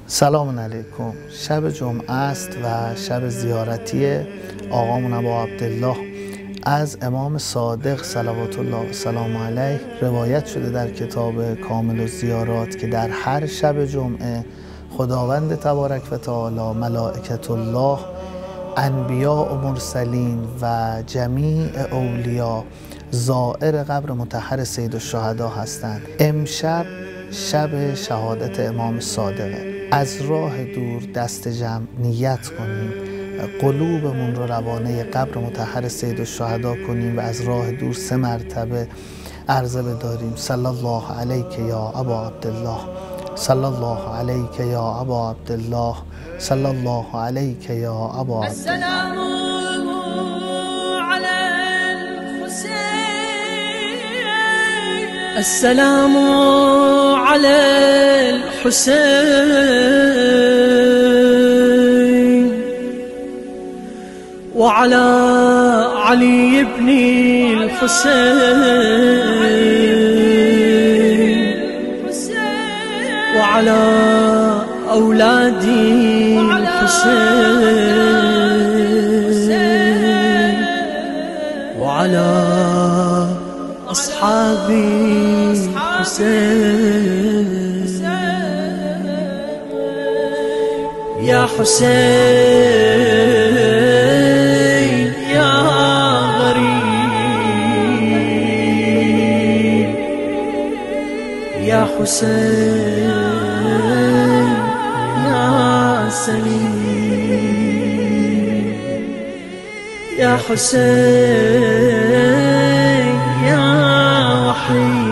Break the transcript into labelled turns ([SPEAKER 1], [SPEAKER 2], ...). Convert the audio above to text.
[SPEAKER 1] سلام علیکم. شب جمعه است و شب زیارتی آقامون ابا عبدالله از امام صادق صلوات الله و سلام علیه روایت شده در کتاب کامل الزیارات که در هر شب جمعه خداوند تبارک و تعالی، ملائکت الله، انبیاء و مرسلین و جمیع اولیا زائر قبر مطهر سید الشهدا هستند. امشب شب شهادت امام صادقه. از راه دور دست جمع نیت کنیم، قلوبمون رو روانه قبر مطهر سید الشهدا کنیم و از راه دور 3 مرتبه عرضه بداریم: صلی الله علیک یا ابا عبدالله، صلی الله علیک یا ابا عبدالله، صلی الله علیک یا ابا عبدالله.
[SPEAKER 2] السلام على الحسين وعلى علي بن الحسين وعلى أولاد الحسين وعلى أصحابي حسين. يا حسين يا غريب، يا حسين يا سليم، يا حسين يا وحيد.